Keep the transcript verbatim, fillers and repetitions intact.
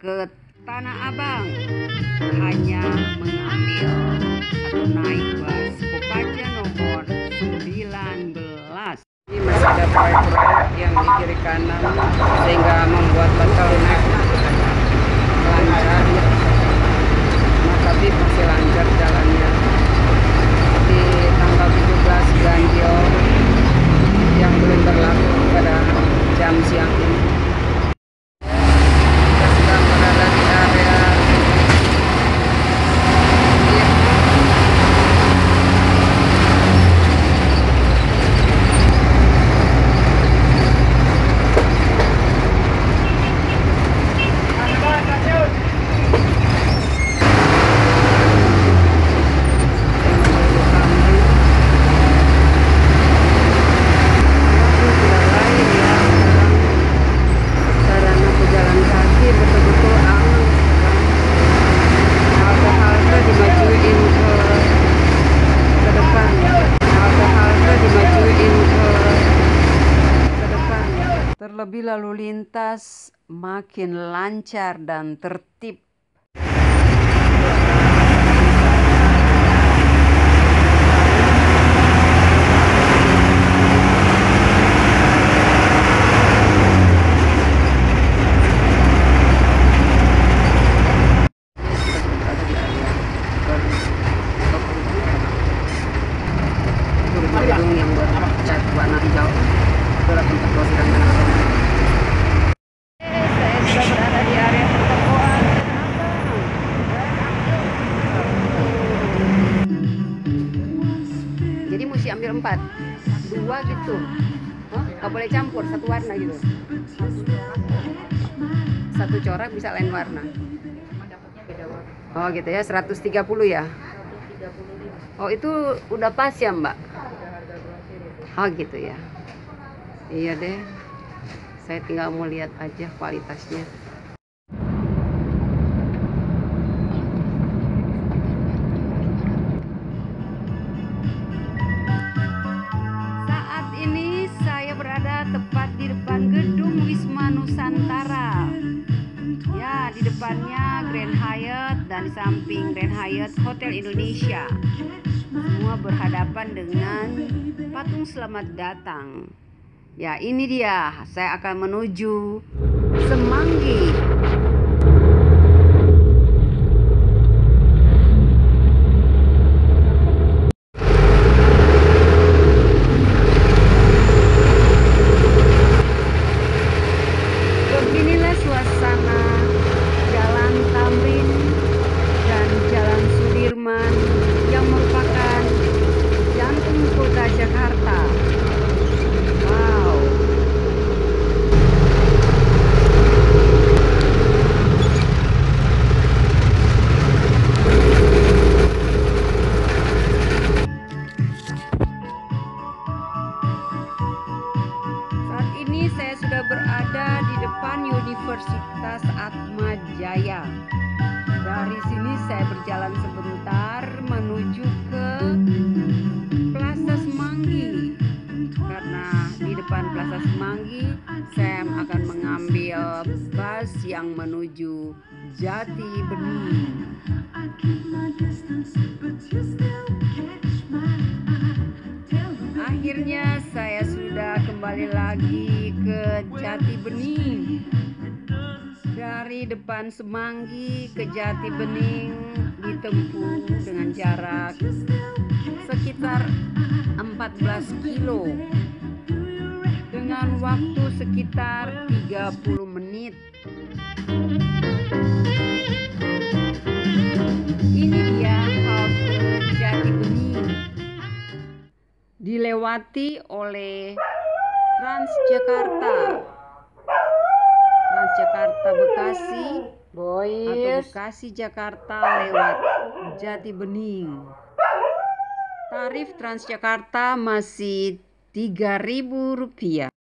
ke Tanah Abang hanya mengambil atau naik bus Kopaja nomor sembilan belas. Ini masih ada proyek-proyek yang di kiri kanan sehingga membuat bottleneck lancar, nah, tapi masih lancar jalannya. Di tanggal tujuh belas ganjil yang belum berlaku pada jam siang ini. Terlebih lalu lintas makin lancar dan tertib. Gedung yang bercat warna hijau, itulah tempat persidangan Tanah Abang. Saya sudah berada di area pertokoan jadi mesti ambil empat, dua gitu, oh, nggak boleh campur satu warna gitu. Satu corak bisa lain warna. Oh gitu ya, seratus tiga puluh ya. Oh itu udah pas ya Mbak? Oh gitu ya. Iya deh. Saya tinggal mau lihat aja kualitasnya. Saat ini saya berada tepat di depan gedung Wisma Nusantara. Ya, di depannya Grand Hyatt dan di samping Grand Hyatt Hotel Indonesia. Semua berhadapan dengan patung selamat datang. Ya, ini dia. Saya akan menuju Semanggi. Beginilah suasana Jalan Tamrin dan Jalan Sudirman yang merupakan jantung kota Jakarta. Wow. Saat ini saya sudah berada di depan Universitas Atmajaya. Dari sini saya berjalan sebentar menuju ke Plaza Semanggi. Karena di depan Plaza Semanggi saya akan mengambil bus yang menuju Jati Bening. Akhirnya saya sudah kembali lagi ke Jati Bening. Dari depan Semanggi ke Jati Bening ditempuh dengan jarak sekitar empat belas kilo dengan waktu sekitar tiga puluh menit. Ini dia halte Jati Bening, dilewati oleh Transjakarta. Transjakarta Bekasi Boys. Atau Bekasi Jakarta lewat Jati Bening. Tarif Transjakarta masih tiga ribu rupiah.